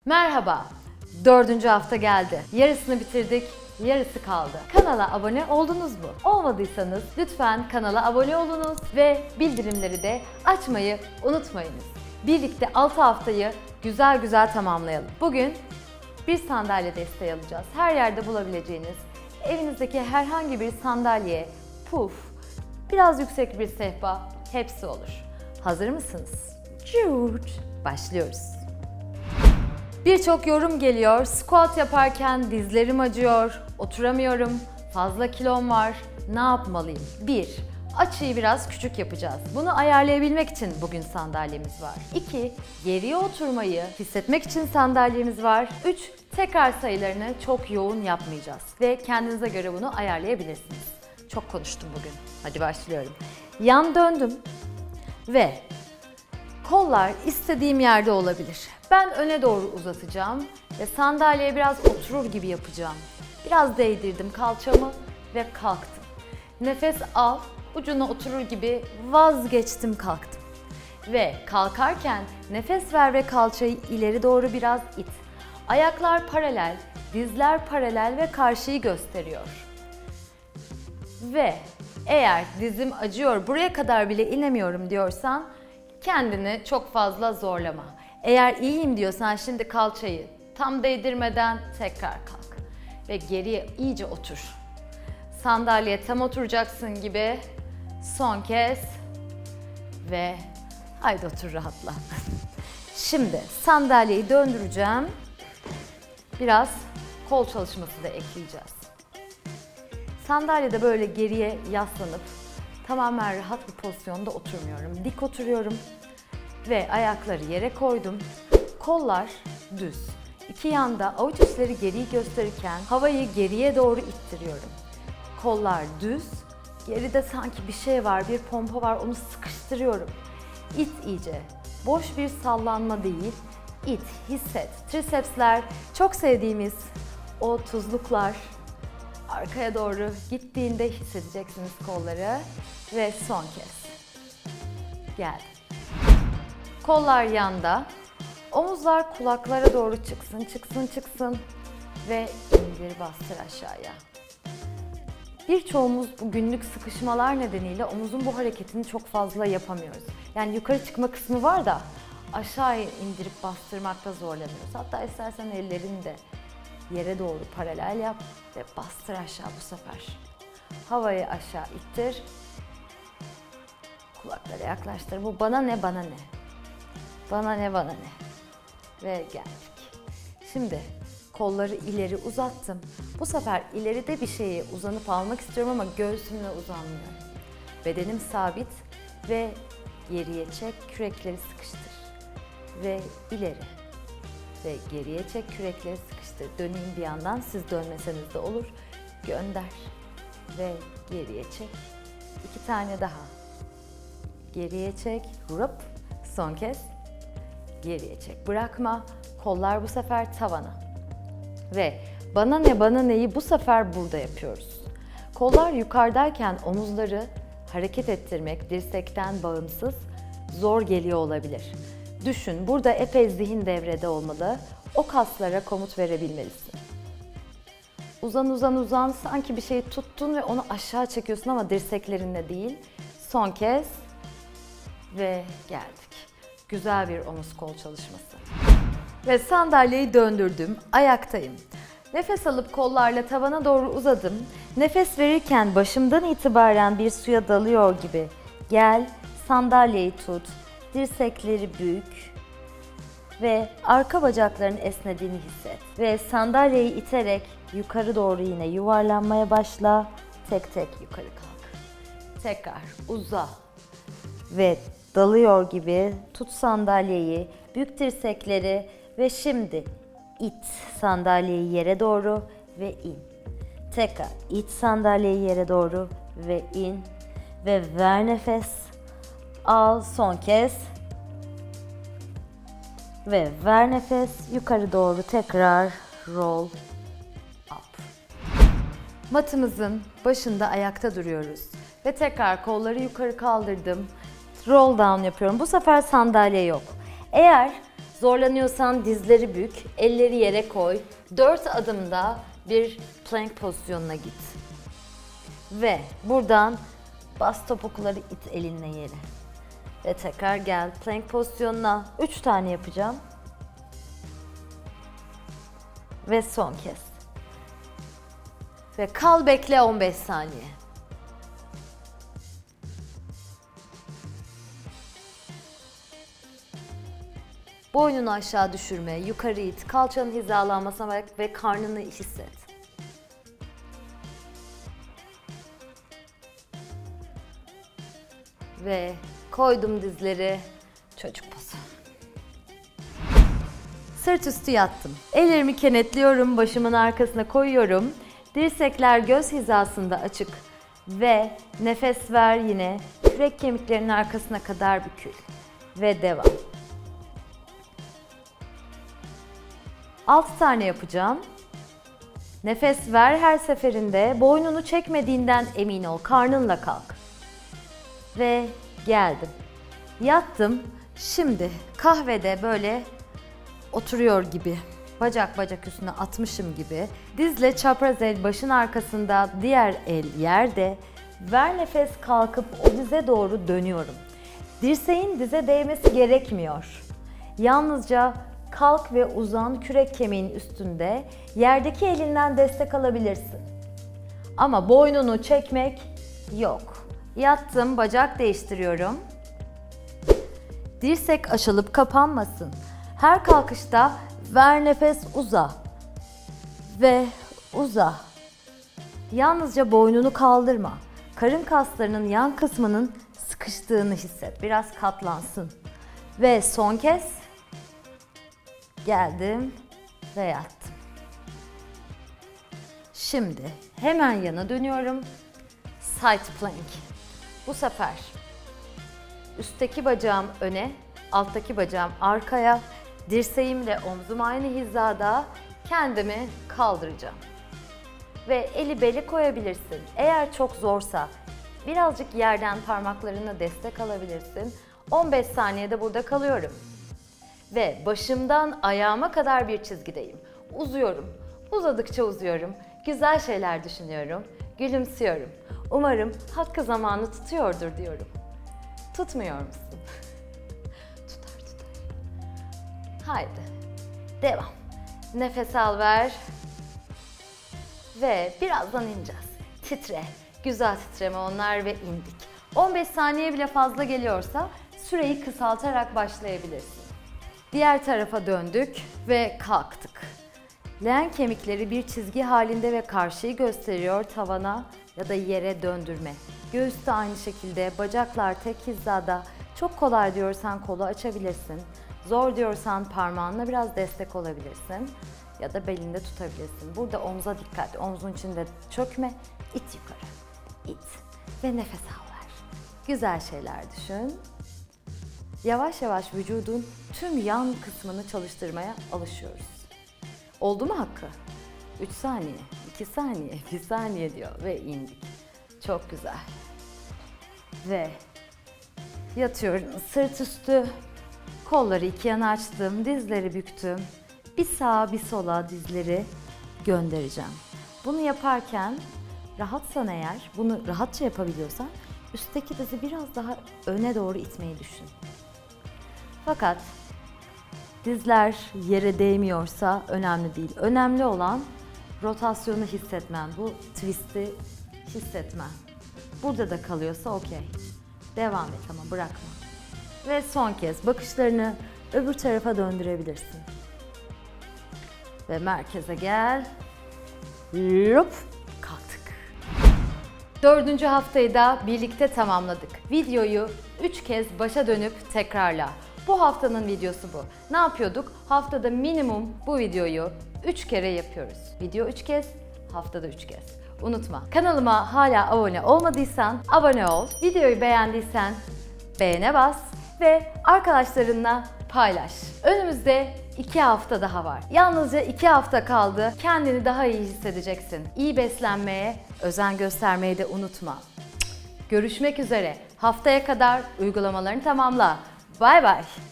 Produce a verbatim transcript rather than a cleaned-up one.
Merhaba, dördüncü hafta geldi. Yarısını bitirdik, yarısı kaldı. Kanala abone oldunuz mu? Olmadıysanız lütfen kanala abone olunuz ve bildirimleri de açmayı unutmayınız. Birlikte altı haftayı güzel güzel tamamlayalım. Bugün bir sandalye desteği alacağız. Her yerde bulabileceğiniz, evinizdeki herhangi bir sandalye, puf, biraz yüksek bir sehpa, hepsi olur. Hazır mısınız? Başlıyoruz. Birçok yorum geliyor. Squat yaparken dizlerim acıyor, oturamıyorum, fazla kilom var, ne yapmalıyım? bir Açıyı biraz küçük yapacağız. Bunu ayarlayabilmek için bugün sandalyemiz var. iki Geriye oturmayı hissetmek için sandalyemiz var. üç Tekrar sayılarını çok yoğun yapmayacağız. Ve kendinize göre bunu ayarlayabilirsiniz. Çok konuştum bugün. Hadi başlıyorum. Yan döndüm ve kollar istediğim yerde olabilir. Ben öne doğru uzatacağım ve sandalyeye biraz oturur gibi yapacağım. Biraz değdirdim kalçamı ve kalktım. Nefes al, ucuna oturur gibi vazgeçtim, kalktım. Ve kalkarken nefes ver ve kalçayı ileri doğru biraz it. Ayaklar paralel, dizler paralel ve karşıyı gösteriyor. Ve eğer dizim acıyor, buraya kadar bile inemiyorum diyorsan kendini çok fazla zorlama. Eğer iyiyim diyorsan şimdi kalçayı tam değdirmeden tekrar kalk. Ve geriye iyice otur. Sandalyeye tam oturacaksın gibi. Son kez. Ve haydi otur, rahatla. Şimdi sandalyeyi döndüreceğim. Biraz kol çalışması da ekleyeceğiz. Sandalyede böyle geriye yaslanıp tamamen rahat bir pozisyonda oturmuyorum. Dik oturuyorum ve ayakları yere koydum. Kollar düz. İki yanda avuç içleri geriyi gösterirken havayı geriye doğru ittiriyorum. Kollar düz. Geride sanki bir şey var, bir pompa var, onu sıkıştırıyorum. İt iyice. Boş bir sallanma değil. İt, hisset. Trisepsler, çok sevdiğimiz o tuzluklar arkaya doğru gittiğinde hissedeceksiniz kolları. Ve son kez. Geldi. Kollar yanda. Omuzlar kulaklara doğru çıksın, çıksın, çıksın. Ve indir, bastır aşağıya. Birçoğumuz bu günlük sıkışmalar nedeniyle omuzun bu hareketini çok fazla yapamıyoruz. Yani yukarı çıkma kısmı var da aşağıya indirip bastırmakta zorlanıyoruz. Hatta istersen ellerini de yere doğru paralel yap ve bastır aşağı bu sefer. Havayı aşağı ittir. Kulaklara yaklaştır. Bu bana ne, bana ne? Bana ne, bana ne? Ve geldik. Şimdi kolları ileri uzattım. Bu sefer ileride bir şeyi uzanıp almak istiyorum ama göğsümle uzanmıyorum. Bedenim sabit ve geriye çek, kürekleri sıkıştır. Ve ileri. Ve geriye çek, kürekleri sıkıştır. Döneyim bir yandan, siz dönmeseniz de olur. Gönder. Ve geriye çek. İki tane daha. Geriye çek, rup. Son kez. Geriye çek. Bırakma. Kollar bu sefer tavana. Ve bana ne, bana neyi bu sefer burada yapıyoruz. Kollar yukarıdayken omuzları hareket ettirmek dirsekten bağımsız zor geliyor olabilir. Düşün, burada epey zihin devrede olmalı. O kaslara komut verebilmelisin. Uzan, uzan, uzan. Sanki bir şeyi tuttun ve onu aşağı çekiyorsun ama dirseklerinle değil. Son kez. Ve geldik. Güzel bir omuz kol çalışması. Ve sandalyeyi döndürdüm. Ayaktayım. Nefes alıp kollarla tavana doğru uzadım. Nefes verirken başımdan itibaren bir suya dalıyor gibi. Gel, sandalyeyi tut. Dirsekleri bük. Ve arka bacakların esnediğini hisset. Ve sandalyeyi iterek yukarı doğru yine yuvarlanmaya başla. Tek tek yukarı kalk. Tekrar uza. Ve dalıyor gibi tut sandalyeyi, bük dirsekleri ve şimdi it sandalyeyi yere doğru ve in. Tekrar it sandalyeyi yere doğru ve in. Ve ver nefes. Al son kez. Ve ver nefes. Yukarı doğru tekrar roll up. Matımızın başında ayakta duruyoruz. Ve tekrar kolları yukarı kaldırdım. Roll down yapıyorum. Bu sefer sandalye yok. Eğer Zorlanıyorsan dizleri bük, elleri yere koy. Dört adımda bir plank pozisyonuna git. Ve buradan bas topukları it elinle yere. Ve tekrar gel plank pozisyonuna. Üç tane yapacağım. Ve son kez. Ve kal bekle on beş saniye. Boynunu aşağı düşürme, yukarı it, kalçanın hizalanmasına bak ve karnını hisset. Ve koydum dizleri, çocuk pozu. Sırt üstü yattım. Ellerimi kenetliyorum, başımın arkasına koyuyorum. Dirsekler göz hizasında açık. Ve nefes ver yine. Kürek kemiklerinin arkasına kadar bükül. Ve devam. altı tane yapacağım. Nefes ver her seferinde. Boynunu çekmediğinden emin ol. Karnınla kalk. Ve geldim. Yattım. Şimdi kahvede böyle oturuyor gibi. Bacak bacak üstüne atmışım gibi. Dizle çapraz el başın arkasında, diğer el yerde. Ver nefes, kalkıp o dize doğru dönüyorum. Dirseğin dize değmesi gerekmiyor. Yalnızca kalk ve uzan, kürek kemiğin üstünde. Yerdeki elinden destek alabilirsin. Ama boynunu çekmek yok. Yattım, bacak değiştiriyorum. Dirsek açılıp kapanmasın. Her kalkışta ver nefes, uza. Ve uza. Yalnızca boynunu kaldırma. Karın kaslarının yan kısmının sıkıştığını hisset. Biraz katlansın. Ve son kez. Geldim ve yattım. Şimdi hemen yana dönüyorum. Side plank. Bu sefer üstteki bacağım öne, alttaki bacağım arkaya, dirseğimle omzum aynı hizada, kendimi kaldıracağım. Ve eli beli koyabilirsin. Eğer çok zorsa birazcık yerden parmaklarına destek alabilirsin. on beş saniyede burada kalıyorum. Ve başımdan ayağıma kadar bir çizgideyim. Uzuyorum. Uzadıkça uzuyorum. Güzel şeyler düşünüyorum. Gülümsüyorum. Umarım hakkı zamanı tutuyordur diyorum. Tutmuyor musun? Tutar tutar. Haydi. Devam. Nefes al ver. Ve birazdan ineceğiz. Titre. Güzel titreme onlar ve indik. on beş saniye bile fazla geliyorsa süreyi kısaltarak başlayabilirsin. Diğer tarafa döndük ve kalktık. Leğen kemikleri bir çizgi halinde ve karşıyı gösteriyor tavana ya da yere döndürme. Göğüs de aynı şekilde, bacaklar tek hizada. Çok kolay diyorsan kolu açabilirsin. Zor diyorsan parmağınla biraz destek olabilirsin. Ya da belinde tutabilirsin. Burada omza dikkat. Omzun içinde çökme. İt yukarı. İt. Ve nefes al ver. Güzel şeyler düşün. Yavaş yavaş vücudun tüm yan kısmını çalıştırmaya alışıyoruz. Oldu mu Hakkı? üç saniye, iki saniye, bir saniye diyor ve indik. Çok güzel. Ve yatıyorum sırt üstü. Kolları iki yana açtım, dizleri büktüm. Bir sağa bir sola dizleri göndereceğim. Bunu yaparken rahatsan eğer, bunu rahatça yapabiliyorsan üstteki dizi biraz daha öne doğru itmeyi düşün. Fakat dizler yere değmiyorsa önemli değil. Önemli olan rotasyonu hissetmen, bu twist'i hissetmen. Burada da kalıyorsa okey. Devam et ama bırakma. Ve son kez bakışlarını öbür tarafa döndürebilirsin. Ve merkeze gel. Hop, kalktık. Dördüncü haftayı da birlikte tamamladık. Videoyu üç kez başa dönüp tekrarla. Bu haftanın videosu bu. Ne yapıyorduk? Haftada minimum bu videoyu üç kere yapıyoruz. Video üç kez, haftada üç kez. Unutma. Kanalıma hala abone olmadıysan abone ol. Videoyu beğendiysen beğene bas ve arkadaşlarınla paylaş. Önümüzde iki hafta daha var. Yalnızca iki hafta kaldı. Kendini daha iyi hissedeceksin. İyi beslenmeye özen göstermeyi de unutma. Görüşmek üzere. Haftaya kadar uygulamalarını tamamla. Bay bay.